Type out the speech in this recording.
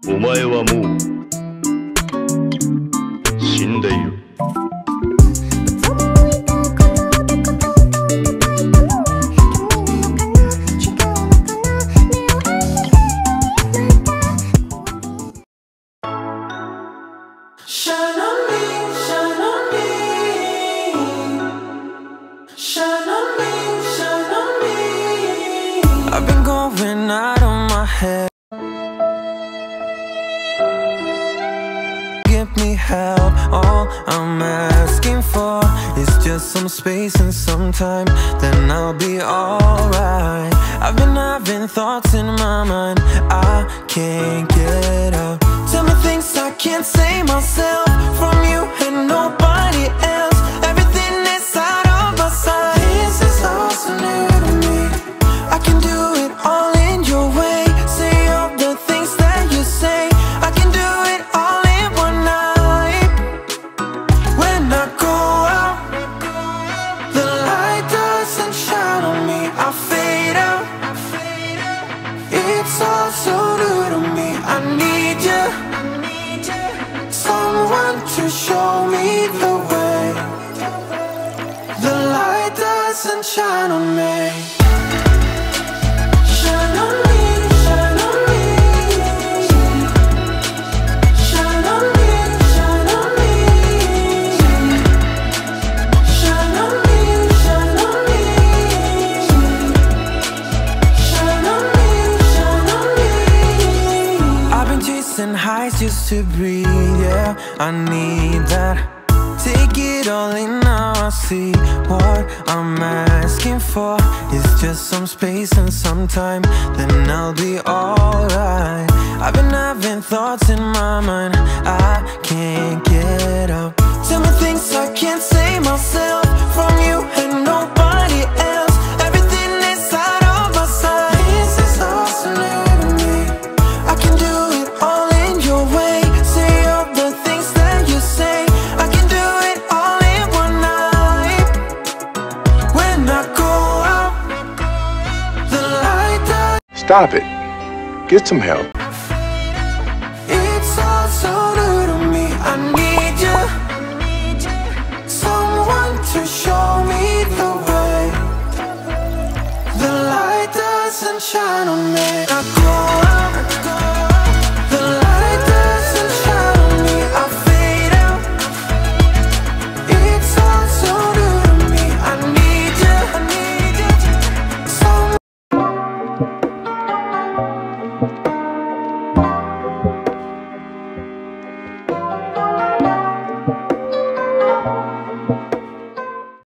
お前はもう死んでいる。 Shine on me, shine on me, shine on me, shine on me. I've been going out of my head. Give me help, all I'm asking for is just some space and some time, then I'll be alright. I've been having thoughts in my mind, I can't get out. Tell me things I can't say myself, from you and nobody else. Everything is out of my sight. This is all so new to me. I can do it all in your way. Say all the things that you say. I can do it all in one night. When I go out, the light doesn't shine on me, I fade out. It's all so new to me. I need you, someone to show me the way. The light doesn't shine on me. Shine on me, shine on me, shine on me, shine on me, shine on me, shine on me, shine on me, shine on me. I've been chasing highs just to breathe, yeah, I need that. Take it all in now, I see what I'm asking for is just some space and some time, then I'll be alright. I've been having thoughts in my mind, I can't get out. Tell me things I can't say myself, from you and nobody else. Everything is out of my sight. This is all so new to me. I can do it all in your way. Say all the things that you say. I can do it all in one night. When I go out, the light does. Stop it. Get some help. It's all so new to me. I need you, someone to show me the way. The light doesn't shine on me. I go out, the light doesn't shine on me, I fade out. It's all so new to me. I need you, someone.